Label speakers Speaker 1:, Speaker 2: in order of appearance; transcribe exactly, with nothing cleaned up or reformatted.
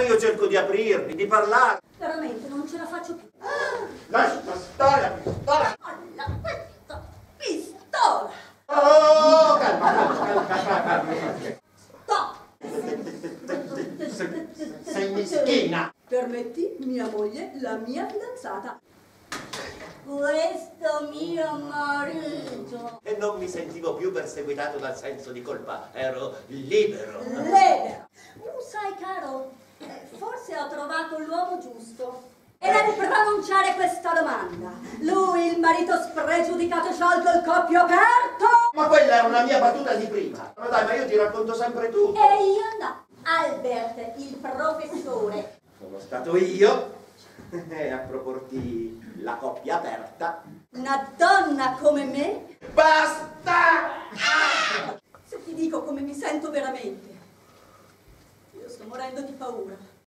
Speaker 1: Ma io cerco di aprirmi, di parlare.
Speaker 2: Veramente non ce la faccio più.
Speaker 1: Lascia stare la pistola.
Speaker 2: Alla questa pistola!
Speaker 1: Oh, calma, calma, calma, calma, calma.
Speaker 2: Stop!
Speaker 1: Sei meschina.
Speaker 2: Permetti, mia moglie, la mia fidanzata. Questo mio marito.
Speaker 1: E non mi sentivo più perseguitato dal senso di colpa. Ero libero.
Speaker 2: Libero. Uh, sai, caro, eh, forse ho trovato l'uomo giusto. E devi pronunciare questa domanda. Lui, il marito spregiudicato, sciolto il coppio aperto?
Speaker 1: Ma quella era una mia battuta di prima. Ma dai, ma io ti racconto sempre tutto.
Speaker 2: E io no. Albert, il professore.
Speaker 1: Sono stato io a proporti la coppia aperta.
Speaker 2: Una donna come me?
Speaker 1: Basta!
Speaker 2: Se ti dico come mi sento veramente, io sto morendo di paura.